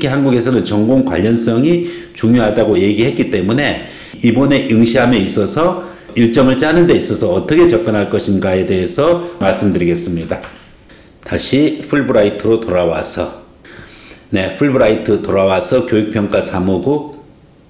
특히 한국에서는 전공 관련성이 중요하다고 얘기했기 때문에 이번에 응시함에 있어서 일정을 짜는 데 있어서 어떻게 접근할 것인가에 대해서 말씀드리겠습니다. 다시 풀브라이트로 돌아와서 풀브라이트 돌아와서 교육평가 사무국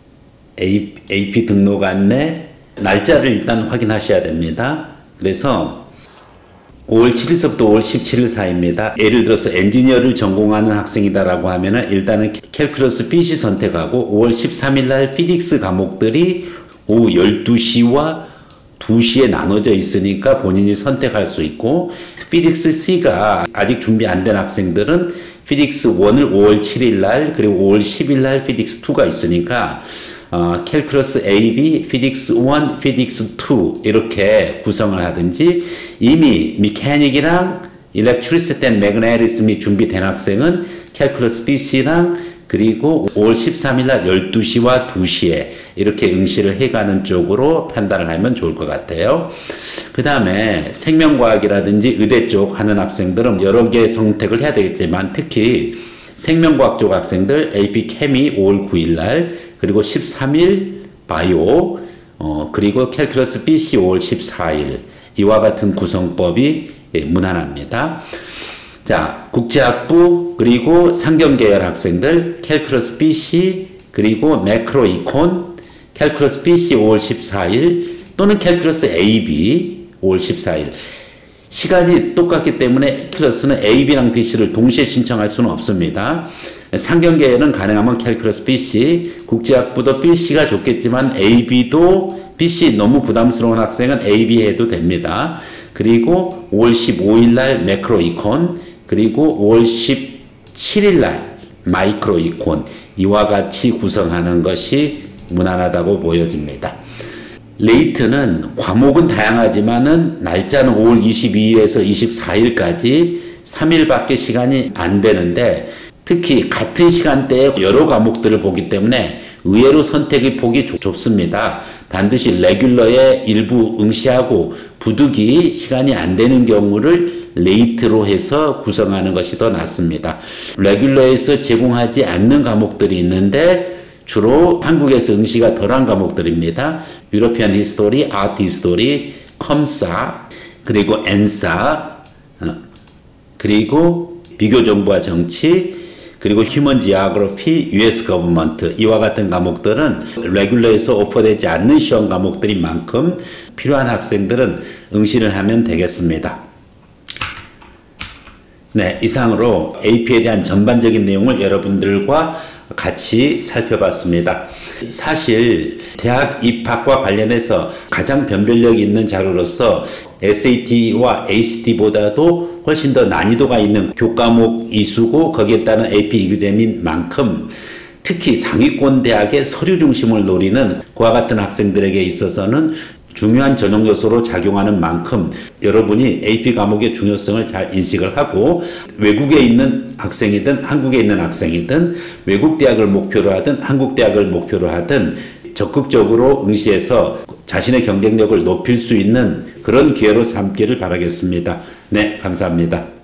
AP 등록 안내 날짜를 일단 확인하셔야 됩니다. 그래서 5월 7일서부터 5월 17일 사이입니다. 예를 들어서 엔지니어를 전공하는 학생이다라고 하면은 일단은 캘큘러스 BC 선택하고 5월 13일 날 피직스 과목들이 오후 12시와 2시에 나눠져 있으니까 본인이 선택할 수 있고, 피직스 C가 아직 준비 안 된 학생들은 피직스 1을 5월 7일 날 그리고 5월 10일 날 피직스 2가 있으니까 캘큘러스 A, B, 피직스 1, 피직스 2 이렇게 구성을 하든지, 이미 미케닉이랑 일렉트리시티 앤 매그네티즘이 준비된 학생은 캘큘러스 BC랑 그리고 5월 13일 날 12시와 2시에 이렇게 응시를 해가는 쪽으로 판단을 하면 좋을 것 같아요. 그 다음에 생명과학이라든지 의대 쪽 하는 학생들은 여러 개 선택을 해야 되겠지만, 특히 생명과학 쪽 학생들 AP 케미 5월 9일 날 그리고 13일 바이오 그리고 캘큘러스 BC 5월 14일 이와 같은 구성법이 무난합니다. 자, 국제학부 그리고 상경계열 학생들 캘큘러스 BC 그리고 매크로 이콘 캘큘러스 BC 5월 14일 또는 캘큘러스 AB 5월 14일. 시간이 똑같기 때문에 캘큘러스는 AB랑 BC를 동시에 신청할 수는 없습니다. 상경계열은 가능하면 캘큘러스 BC, 국제학부도 BC가 좋겠지만 AB도 BC 너무 부담스러운 학생은 AB 해도 됩니다. 그리고 5월 15일 날 매크로 이콘 그리고 5월 17일 날 마이크로 이콘 이와 같이 구성하는 것이 무난하다고 보여집니다. 레이트는 과목은 다양하지만은 날짜는 5월 22일에서 24일까지 3일밖에 시간이 안 되는데, 특히 같은 시간대에 여러 과목들을 보기 때문에 의외로 선택의 폭이 좁습니다. 반드시 레귤러에 일부 응시하고 부득이 시간이 안 되는 경우를 레이트로 해서 구성하는 것이 더 낫습니다. 레귤러에서 제공하지 않는 과목들이 있는데 주로 한국에서 응시가 덜한 과목들입니다. 유러피안 히스토리, 아트 히스토리, 컴사, 그리고 엔사, 그리고 비교정보와 정치, 그리고 휴먼 지오그래피, US 거버먼트 이와 같은 과목들은 레귤러에서 오퍼되지 않는 시험 과목들인 만큼 필요한 학생들은 응시를 하면 되겠습니다. 네, 이상으로 AP에 대한 전반적인 내용을 여러분들과 같이 살펴봤습니다. 사실 대학 입학과 관련해서 가장 변별력이 있는 자료로서 SAT와 ACT보다도 훨씬 더 난이도가 있는 교과목 이수고 거기에 따른 AP 이그잼인 만큼 특히 상위권 대학의 서류 중심을 노리는 그와 같은 학생들에게 있어서는 중요한 전형 요소로 작용하는 만큼 여러분이 AP 과목의 중요성을 잘 인식을 하고, 외국에 있는 학생이든 한국에 있는 학생이든 외국 대학을 목표로 하든 한국 대학을 목표로 하든 적극적으로 응시해서 자신의 경쟁력을 높일 수 있는 그런 기회로 삼기를 바라겠습니다. 네, 감사합니다.